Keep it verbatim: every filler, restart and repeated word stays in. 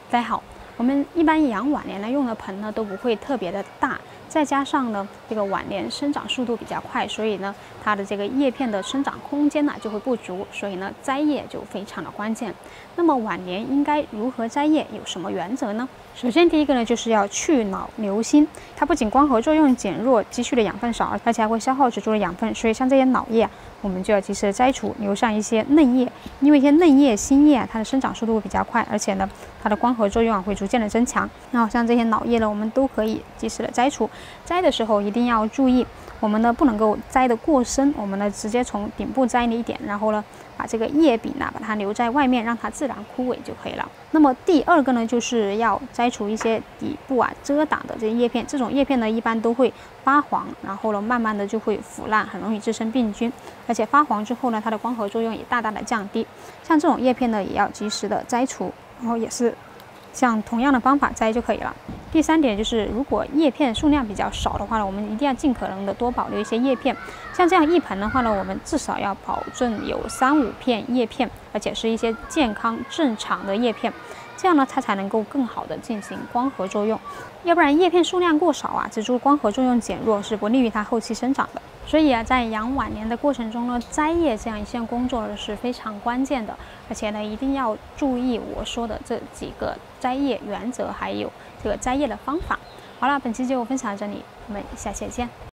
栽好。我们一般养晚莲呢，用的盆呢都不会特别的大，再加上呢，这个晚莲生长速度比较快，所以呢，它的这个叶片的生长空间呢就会不足，所以呢，摘叶就非常的关键。那么晚莲应该如何摘叶？有什么原则呢？首先，第一个呢，就是要去老留新。它不仅光合作用减弱，积蓄的养分少，而且还会消耗植株的养分。所以，像这些老叶，我们就要及时的摘除，留下一些嫩叶。因为一些嫩叶、新叶啊，它的生长速度比较快，而且呢，它的光合作用啊会逐渐的增强。然后像这些老叶呢，我们都可以及时的摘除。摘的时候一定要注意，我们呢不能够摘得过深，我们呢直接从顶部摘一点，然后呢把这个叶柄呢把它留在外面，让它自然枯萎就可以了。那么第二个呢，就是要摘除一些底部啊遮挡的这些叶片，这种叶片呢一般都会发黄，然后呢慢慢的就会腐烂，很容易滋生病菌，而且发黄之后呢，它的光合作用也大大的降低。像这种叶片呢，也要及时的摘除，然后也是像同样的方法摘就可以了。第三点就是，如果叶片数量比较少的话呢，我们一定要尽可能的多保留一些叶片。像这样一盆的话呢，我们至少要保证有三五片叶片，而且是一些健康正常的叶片，这样呢它才能够更好的进行光合作用。要不然叶片数量过少啊，植株光合作用减弱，是不利于它后期生长的。所以啊，在养晚莲的过程中呢，摘叶这样一项工作呢是非常关键的，而且呢一定要注意我说的这几个摘叶原则，还有这个摘叶的方法。好了，本期就分享到这里，我们下期见。